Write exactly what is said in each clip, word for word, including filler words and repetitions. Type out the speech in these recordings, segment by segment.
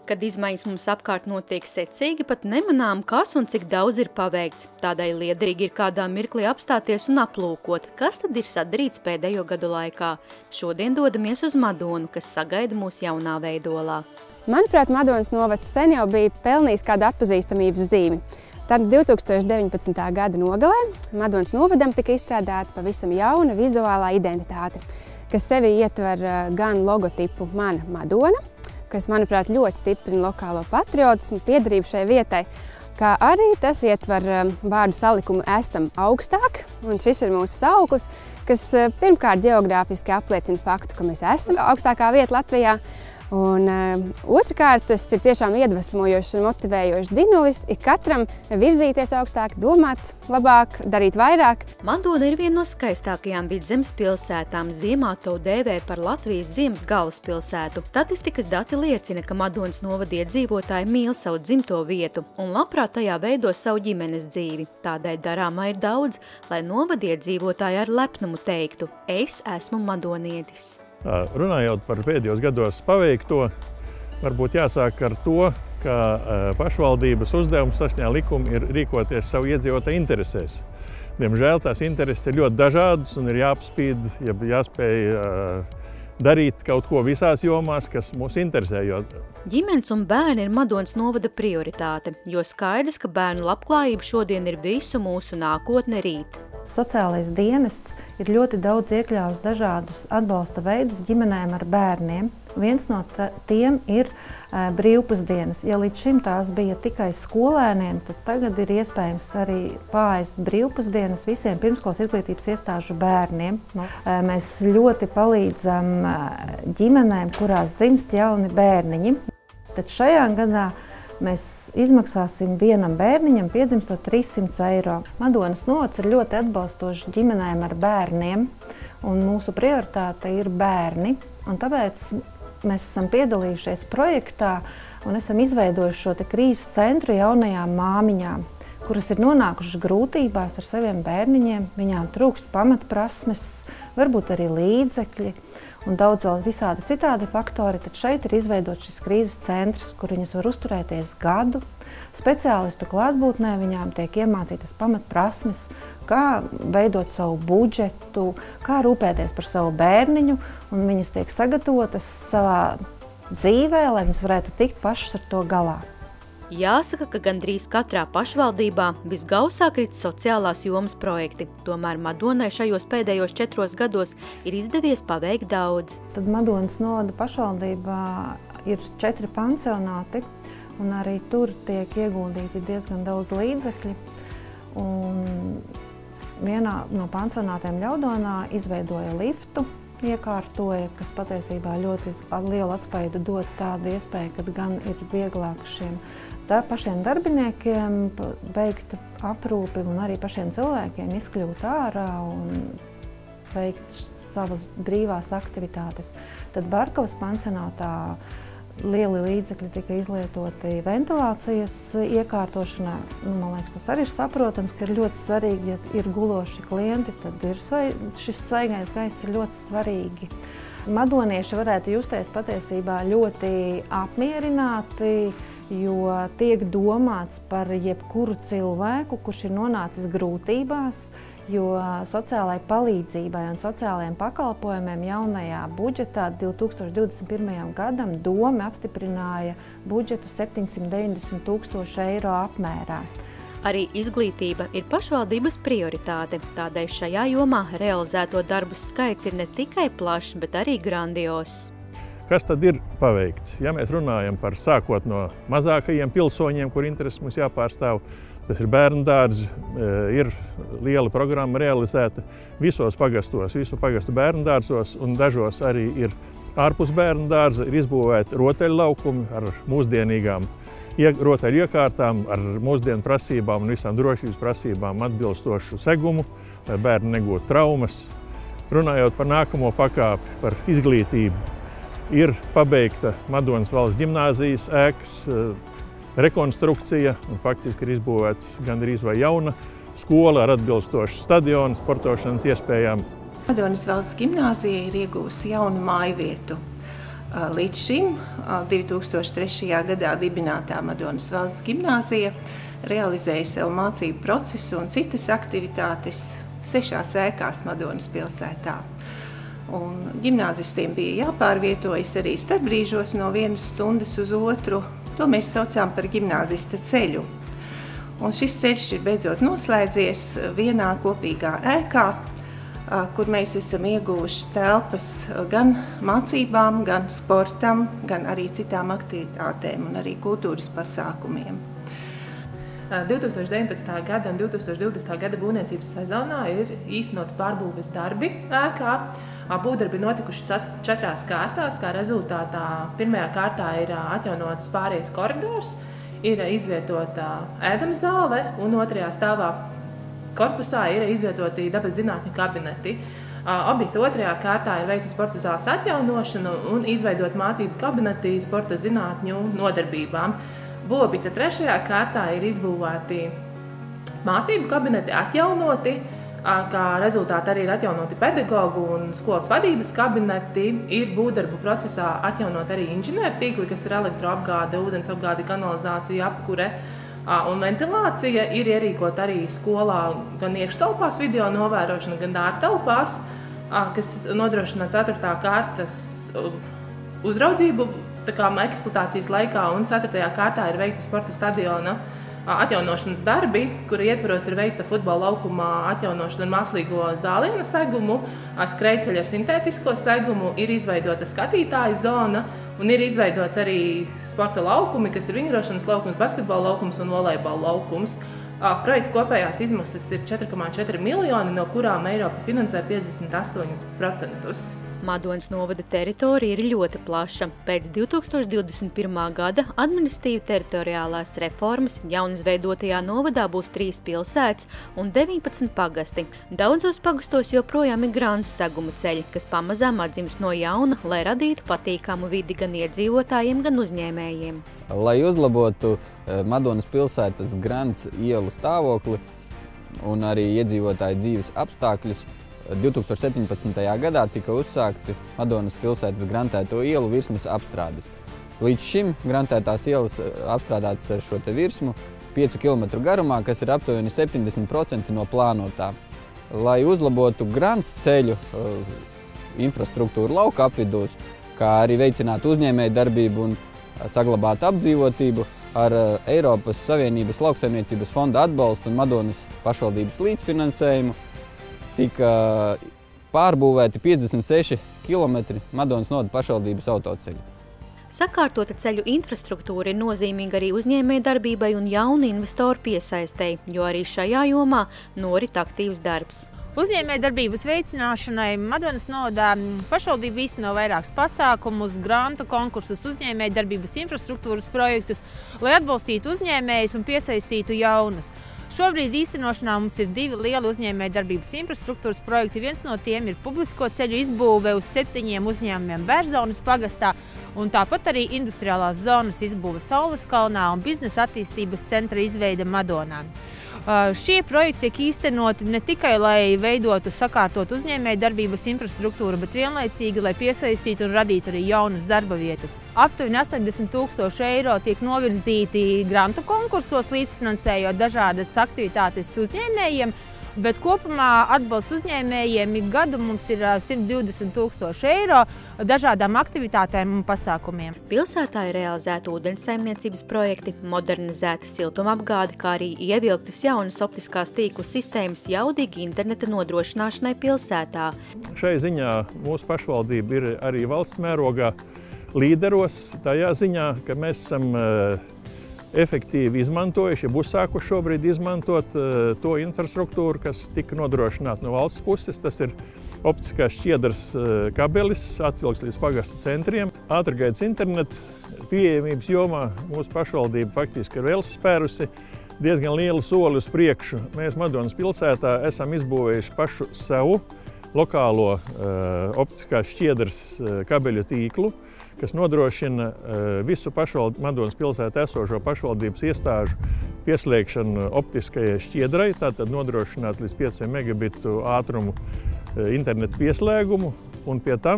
Kad izmaiņas mums apkārt notiek secīgi, pat nemanām, kas un cik daudz ir paveikts. Tādēļ liederīgi ir kādā mirklī apstāties un aplūkot, kas tad ir sadarīts pēdējo gadu laikā. Šodien dodamies uz Madonu, kas sagaida mūs jaunā veidolā. Manuprāt, Madonas novads sen jau bija pelnījis kādu atpazīstamības zīmi. Tad divi tūkstoši deviņpadsmitā gada nogalē Madonas novadam tika izstrādāta pavisam jauna vizuālā identitāte, kas sevi ietver gan logotipu Mana Madona, kas, manuprāt, ļoti stiprina lokālo patriotismu, piederību šai vietai, kā arī tas ietver vārdu salikumu Esam augstāk, un šis ir mūsu sauklis, kas pirmkārt ģeogrāfiski apliecina faktu, ka mēs esam augstākā vieta Latvijā, un uh, otrkārt, tas ir tiešām iedvesmojošs un motivējošs dzinulis ik katram virzīties augstāk, domāt labāk, darīt vairāk. Madona ir viena no skaistākajām Vidzemes pilsētām. Ziemā to dēvē par Latvijas ziemas galvaspilsētu. Statistikas dati liecina, ka Madonas novada iedzīvotāji mīl savu dzimto vietu un labprāt tajā veido savu ģimenes dzīvi. Tādēļ darāmā ir daudz, lai novada iedzīvotāji ar lepnumu teiktu: es esmu madonietis. Runājot par pēdējos gados paveikto, varbūt jāsāk ar to, ka pašvaldības uzdevums saskaņā likuma ir rīkoties savu iedzīvotāju interesēs. Diemžēl tās intereses ir ļoti dažādas un ir jāapspīd, jāspēj darīt kaut ko visās jomās, kas mūs interesē. Jo Ģimenes un bērni ir Madonas novada prioritāte, jo skaidrs, ka bērnu labklājība šodien ir visu mūsu nākotne rīt. Sociālais dienests ir ļoti daudz iekļāvis dažādus atbalsta veidus ģimenēm ar bērniem. Viens no tiem ir uh, brīvpusdienas. Ja līdz šim tās bija tikai skolēniem, tad tagad ir iespējams arī pāēst brīvpusdienas visiem pirmskolas izglītības iestāžu bērniem. Uh, mēs ļoti palīdzam uh, ģimenēm, kurās dzimst jauni bērniņi. Tad šajā gadā mēs izmaksāsim vienam bērniņam piedzimstot trīssimts eiro. Madonas novads ir ļoti atbalstošs ģimenēm ar bērniem, un mūsu prioritāte ir bērni. Un tāpēc mēs esam piedalījušies projektā un esam izveidojuši šo te krīzes centru jaunajām māmiņām, kuras ir nonākušas grūtībās ar saviem bērniņiem. Viņām trūkst pamatprasmes, varbūt arī līdzekļi un daudz vēl visādi citādi faktori, tad šeit ir izveidots šis krīzes centrs, kur viņas var uzturēties gadu. Speciālistu klātbūtnē viņām tiek iemācītas pamatprasmes, kā veidot savu budžetu, kā rūpēties par savu bērniņu, un viņas tiek sagatavotas savā dzīvē, lai viņas varētu tikt pašas ar to galā. Jāsaka, ka gandrīz katrā pašvaldībā visgausāk rit sociālās jomas projekti. Tomēr Madonai šajos pēdējos četros gados ir izdevies paveikt daudz. Tad Madonas novada pašvaldībā ir četri pansionāti, un arī tur tiek ieguldīti diezgan daudz līdzekļi. Un vienā no pansionātiem Ļaudonā izveidoja liftu, iekārtoja, kas patiesībā ļoti lielu atspaidu dod tādu iespēju, ka gan ir vieglāk šiem tā pašiem darbiniekiem veikt aprūpi un arī pašiem cilvēkiem izkļūt ārā un veikt savas brīvās aktivitātes. Tad Barkavas pansionātā lieli līdzekļi tika izlietoti ventilācijas iekārtošanā. Nu, man liekas, tas arī ir saprotams, ka ir ļoti svarīgi, ja ir guloši klienti, tad ir svai, šis svaigais gaiss ir ļoti svarīgi. Madonieši varētu justies patiesībā ļoti apmierināti, jo tiek domāts par jebkuru cilvēku, kurš ir nonācis grūtībās, jo sociālai palīdzībai un sociālajiem pakalpojumiem jaunajā budžetā divi tūkstoši divdesmit pirmajam gadam Dome apstiprināja budžetu septiņsimt deviņdesmit tūkstoši eiro apmērā. Arī izglītība ir pašvaldības prioritāte, tādēļ šajā jomā realizēto darbu skaits ir ne tikai plašs, bet arī grandios. Kas tad ir paveikts? Ja mēs runājam par sākot no mazākajiem pilsoņiem, kur intereses mums jāpārstāv, tas ir bērnu dārzi, ir liela programma realizēta visos pagastos, visu pagastu bērnu dārzos, un dažos arī ir ārpus bērnu dārza, ir izbūvēti rotaļlaukumi ar mūsdienīgām rotaļu iekārtām, ar mūsdienu prasībām un visām drošības prasībām atbilstošu segumu, lai bērni negūtu traumas. Runājot par nākamo pakāpi, par izglītību, ir pabeigta Madonas valsts ģimnāzijas ēkas rekonstrukcija, un faktiski ir izbūvēts gandrīz vai jauna skola ar atbilstošu stadionu, sportošanas iespējām. Madonas valsts ģimnāzija ir iegūsi jaunu mājvietu. Līdz šim divi tūkstoši trešajā gadā dibinātā Madonas valsts gimnāzija realizēja savu mācību procesu un citas aktivitātes sešās ēkās Madonas pilsētā. Un ģimnāzistiem bija jāpārvietojas arī starpbrīžos no vienas stundas uz otru. To mēs saucām par ģimnāzista ceļu. Un šis ceļš ir beidzot noslēdzies vienā kopīgā ēkā, kur mēs esam ieguvuši telpas gan mācībām, gan sportam, gan arī citām aktivitātēm un arī kultūras pasākumiem. divi tūkstoši deviņpadsmitā gada un divi tūkstoši divdesmitā gada būvniecības sezonā ir īstenoti pārbūves darbi ēkā. Būvdarbi notikuši četrās kārtās, kā rezultātā pirmajā kārtā ir atjaunots pārējais koridors, ir izvietota ēdamzāle un otrajā stāvā korpusā ir izvietoti dabas zinātņu kabineti. Objekta otrajā kārtā ir veikta sporta zāles atjaunošana un izveidot mācību kabineti sporta zinātņu nodarbībām. Būvobjekta trešajā kārtā ir izbūvēti mācību kabineti atjaunoti, kā rezultātā arī ir atjaunoti pedagogu un skolas vadības kabineti. Ir būvdarbu procesā atjaunot arī inženieru tīkli, kas ir elektroapgāde, ūdens apgāde, kanalizācija, apkure un ventilācija. Ir ierīkot arī skolā gan iekštelpās video novērošana, gan ārtelpās, kas nodrošina ceturtā kārtas uzraudzību tā kā eksploatācijas laikā, un ceturtajā kārtā ir veikta sporta stadiona atjaunošanas darbi, kura ietvaros ir veikta futbola laukumā atjaunošana ar mākslīgo zāliena segumu, skrejceļa ar sintētisko segumu, ir izveidota skatītāja zona un ir izveidots arī sporta laukumi, kas ir vingrošanas laukums, basketbola laukums un volejbola laukums. Projekta kopējās izmaksas ir četri komats četri miljoni, no kurām Eiropa finansē piecdesmit astoņus procentus. Madonas novada teritorija ir ļoti plaša. Pēc divi tūkstoši divdesmit pirmā gada administratīva teritoriālās reformas jaunizveidotajā novadā būs trīs pilsētas un deviņpadsmit pagasti. Daudzos pagastos joprojām ir grants seguma ceļi, kas pamazām atdzims no jauna, lai radītu patīkamu vidi gan iedzīvotājiem, gan uzņēmējiem. Lai uzlabotu Madonas pilsētas grants ielu stāvokli un arī iedzīvotāju dzīves apstākļus, divi tūkstoši septiņpadsmitajā gadā tika uzsākti Madonas pilsētas grantēto ielu virsmas apstrādes. Līdz šim grantētās ielas apstrādātas ar šo te virsmu piecu kilometru garumā, kas ir aptuveni septiņdesmit procenti no plānotā. Lai uzlabotu grants ceļu infrastruktūru lauka apvidūs, kā arī veicinātu uzņēmēju darbību un saglabātu apdzīvotību, ar Eiropas Savienības lauksaimniecības fonda atbalstu un Madonas pašvaldības līdzfinansējumu tika pārbūvēti piecdesmit seši kilometri Madonas novada pašvaldības autoceļu. Sakārtota ceļu infrastruktūra ir nozīmīga arī uzņēmēju darbībai un jaunu investoru piesaistei, jo arī šajā jomā norit aktīvs darbs. Uzņēmējdarbības veicināšanai Madonas novadā pašvaldība īsteno vairākus pasākumus, grantu konkursus, uzņēmējdarbības infrastruktūras projektus, lai atbalstītu uzņēmējus un piesaistītu jaunus. Šobrīd īstenošanā mums ir divi lieli uzņēmējdarbības infrastruktūras projekti. Viens no tiem ir publisko ceļu izbūve uz septiņiem uzņēmumiem Bērzonas pagastā, un tāpat arī industriālās zonas izbūve Sauleskalnā un biznesa attīstības centra izveide Madonā. Šie projekti tiek īstenoti ne tikai, lai veidotu sakārtot uzņēmējdarbības infrastruktūru, bet vienlaicīgi, lai piesaistītu un radītu arī jaunas darba vietas. Aptuveni astoņdesmit tūkstoši eiro tiek novirzīti grantu konkursos, līdzfinansējot dažādas aktivitātes uzņēmējiem, bet kopumā atbalsts uzņēmējiem ik gadu mums ir simt divdesmit tūkstoši eiro dažādām aktivitātēm un pasākumiem. Pilsētā ir realizēta ūdeņsaimniecības projekti, modernizēta siltumapgāde, kā arī ievilktas jaunas optiskās tīklu sistēmas jaudīgi interneta nodrošināšanai pilsētā. Šai ziņā mūsu pašvaldība ir arī valsts mērogā līderos tajā ziņā, ka mēs esam efektīvi izmantojuši, ja uzsākuši šobrīd izmantot uh, to infrastruktūru, kas tika nodrošināta no valsts puses. Tas ir optiskās šķiedras uh, kabelis, atvilks līdz pagastu centriem. Ātrgaitas interneta pieejamības jomā mūsu pašvaldība faktiski ir vēl spērusi diezgan lielu soli uz priekšu. Mēs Madonas pilsētā esam izbūvējuši pašu savu lokālo uh, optiskās šķiedras uh, kabeļu tīklu, kas nodrošina visu pašvald... Madonas pilsētā esošo pašvaldības iestāžu pieslēgšanu optiskajai šķiedrai, tātad nodrošināt līdz pieciem megabitu ātrumu internetu pieslēgumu, un pie tam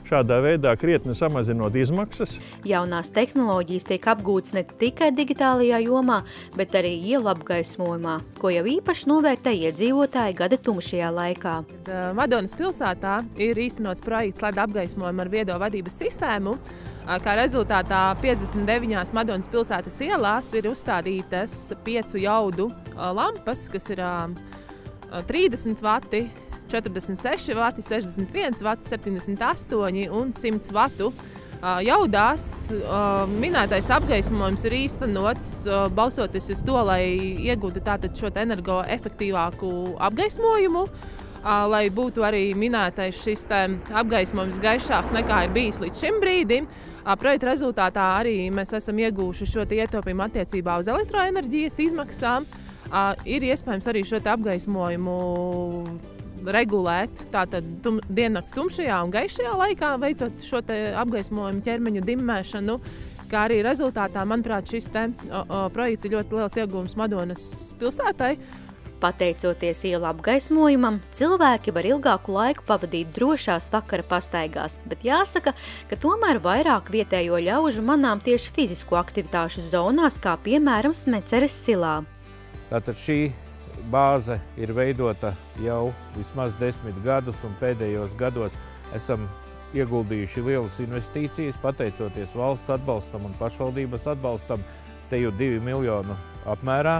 šādā veidā krietni samazinot izmaksas. Jaunās tehnoloģijas tiek apgūtas ne tikai digitālajā jomā, bet arī ielu apgaismojumā, ko jau īpaši novērtē iedzīvotāji gada tumšajā laikā. Madonas pilsētā ir īstenots projekts L E D apgaismojumu ar viedo vadības sistēmu. Kā rezultātā piecdesmit deviņās Madonas pilsētas ielās ir uzstādītas piecu jaudu lampas, kas ir trīsdesmit vati, četrdesmit seši vati, sešdesmit viens vati, septiņdesmit astoņi un simts vatu. Jaudās minētais apgaismojums ir īstenots balstoties uz to, lai iegūtu tātad šo energoefektīvāku apgaismojumu, lai būtu arī minētais šis apgaismojums gaišāks nekā ir bijis līdz šim brīdim. Projekta rezultātā arī mēs esam iegūši šo ietaupījumu attiecībā uz elektroenerģijas izmaksām. Ir iespējams arī šo apgaismojumu regulēt tātad tum, diennakts tumšajā un gaišajā laikā, veicot šo apgaismojumu ķermeņa dimmēšanu, kā arī rezultātā, manuprāt, šis te, o, o, projekts ir ļoti liels ieguvums Madonas pilsētai. Pateicoties ielu apgaismojumam, cilvēki var ilgāku laiku pavadīt drošās vakara pastaigās, bet jāsaka, ka tomēr vairāk vietējo ļaužu manām tieši fizisko aktivitāšu zonās, kā piemēram Smeceres silā. Tātad šī bāze ir veidota jau vismaz desmit gadus, un pēdējos gados esam ieguldījuši lielas investīcijas, pateicoties valsts atbalstam un pašvaldības atbalstam, te jau divi miljonu apmērā.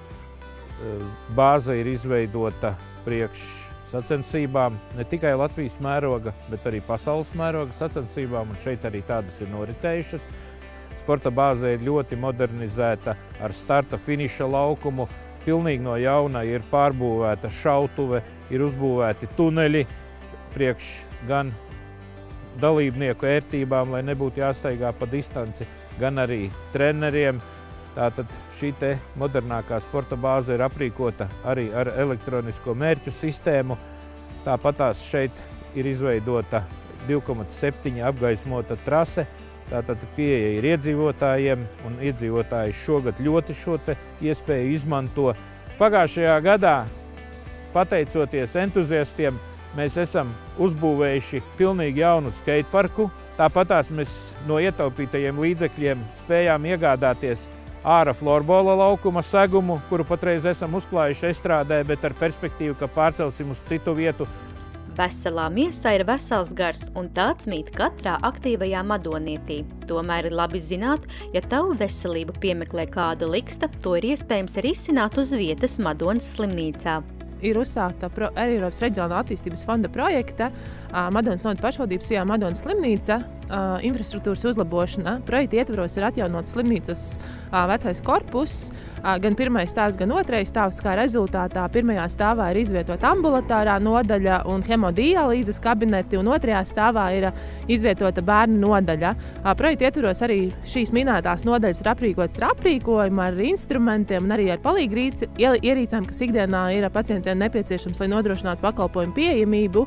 Bāze ir izveidota priekš sacensībām, ne tikai Latvijas mēroga, bet arī pasaules mēroga sacensībām, un šeit arī tādas ir noritējušas. Sporta bāze ir ļoti modernizēta ar starta finiša laukumu, pilnīgi no jauna ir pārbūvēta šautuve, ir uzbūvēti tuneļi priekš gan dalībnieku ērtībām, lai nebūtu jāstaigā pa distanci, gan arī treneriem. Tātad šī te modernākā sporta bāze ir aprīkota arī ar elektronisko mērķu sistēmu. Tāpatās šeit ir izveidota divi komats septiņi apgaismota trase. Tātad pieeja ir iedzīvotājiem, un iedzīvotāji šogad ļoti šo te iespēju izmanto. Pagājušajā gadā, pateicoties entuziastiem, mēs esam uzbūvējuši pilnīgi jaunu skateparku. Tāpatās mēs no ietaupītajiem līdzekļiem spējām iegādāties ārā florbola laukuma segumu, kuru patreiz esam uzklājuši estrādē, bet ar perspektīvu, ka pārcelsim uz citu vietu. Veselā miesā ir vesels gars, un tāds mīt katrā aktīvajā madonietī. Tomēr ir labi zināt, ja tavu veselību piemeklē kāda liksta, to ir iespējams arī izsināt uz vietas Madonas slimnīcā. Ir uzsākta Eiropas reģionālā attīstības fonda projekta Madonas novada pašvaldības ijā Madonas slimnīca infrastruktūras uzlabošana. Projekta ietvaros ir atjaunots slimnīcas vecais korpus, gan pirmais stāvs, gan otrais stāvs, kā rezultātā pirmajā stāvā ir izvietota ambulatārā nodaļa un hemodialīzes kabineti, un otrajā stāvā ir izvietota bērnu nodaļa. Projekta ietvaros arī šīs minētās nodaļas ir aprīkotas ar aprīkojumu, ar instrumentiem un arī ar palīgierīcēm, kas ikdienā ir pacientiem nepieciešams, lai nodrošinātu pakalpojumu pieejamību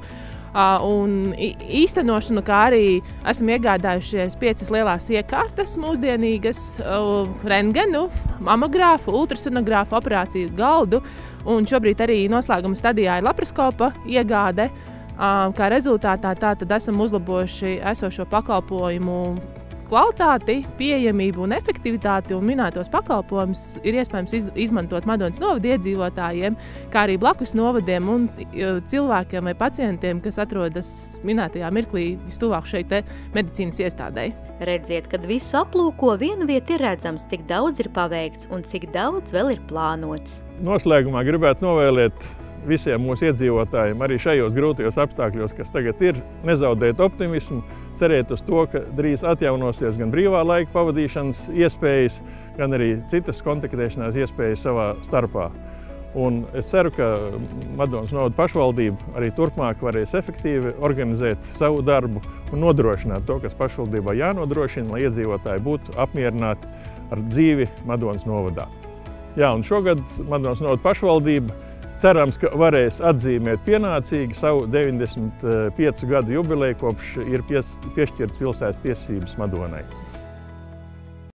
un īstenošanu, kā arī esam iegādājušies piecas lielās iekārtas mūsdienīgas, rentgenu, mamogrāfu, ultrasonogrāfu, operāciju galdu, un šobrīd arī noslēguma stadijā ir laparoskopa iegāde. Kā rezultātā tātad esam uzlabojuši esošo pakalpojumu kvalitāti, pieejamību un efektivitāti, un minētos pakalpojumus ir iespējams izmantot Madonas novada iedzīvotājiem, kā arī blakus novadiem un cilvēkiem vai pacientiem, kas atrodas minētajā mirklī vistuvāk šeit te medicīnas iestādei. Redziet, kad visu aplūko, viena vieta ir redzams, cik daudz ir paveikts un cik daudz vēl ir plānots. Noslēgumā gribētu novēlēt visiem mūsu iedzīvotājiem, arī šajos grūtajos apstākļos, kas tagad ir, nezaudēt optimismu, cerēt uz to, ka drīz atjaunosies gan brīvā laika pavadīšanas iespējas, gan arī citas kontaktēšanās iespējas savā starpā. Un es ceru, ka Madonas novada pašvaldība arī turpmāk varēs efektīvi organizēt savu darbu un nodrošināt to, kas pašvaldībā jānodrošina, lai iedzīvotāji būtu apmierināti ar dzīvi Madonas novadā. Jā, un šogad Madonas novada pašvaldība cerams, ka varēs atzīmēt pienācīgi savu deviņdesmit piecu gadu jubileju, kopš ir piešķirts pilsētas tiesības Madonai.